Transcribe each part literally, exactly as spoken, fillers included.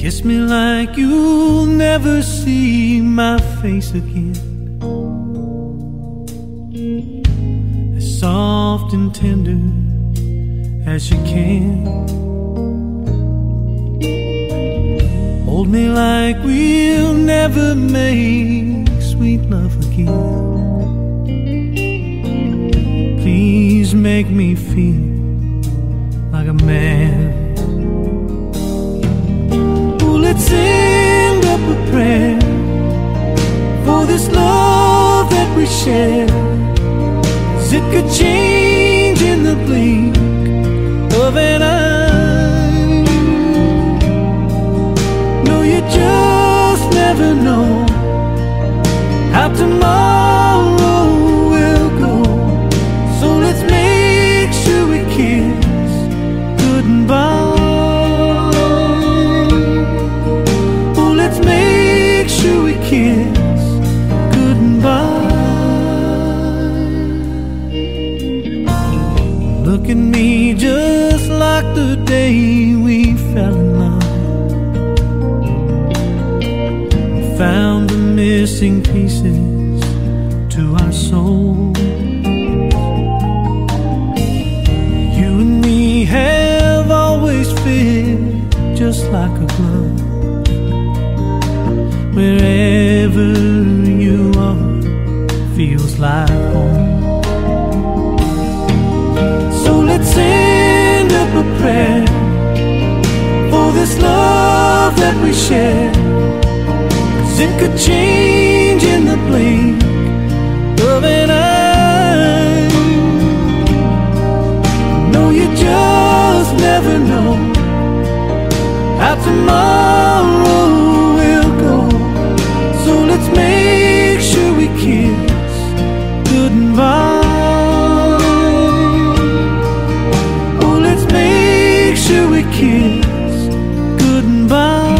Kiss me like you'll never see my face again, as soft and tender as you can. Hold me like we'll never make sweet love again. Please make me feel like a man. Oh, let's send up a prayer for this love that we share, 'cause it could change in the blink of an eye. No, you just never know how tomorrow will go. So let's make sure we kiss goodbye. Oh, let's make sure we kiss goodbye. Look at me just like the day we fell in love, found the missing pieces to our soul. You and me have always fit just like a glove. Wherever you are feels like home. So let's send up a prayer for this love that we share, 'cause it could change in the blink of an eye. No, you just never know how tomorrow will go. So let's make sure we kiss goodbye. Oh, let's make sure we kiss goodbye.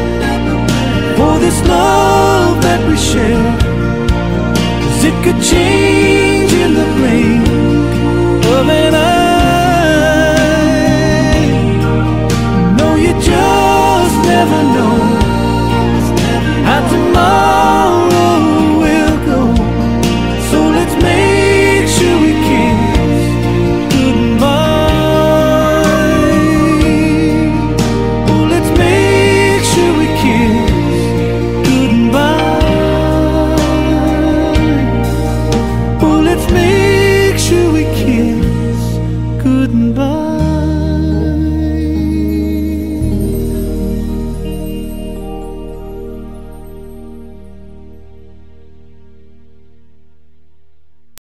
For this love that we share, 'cause it could change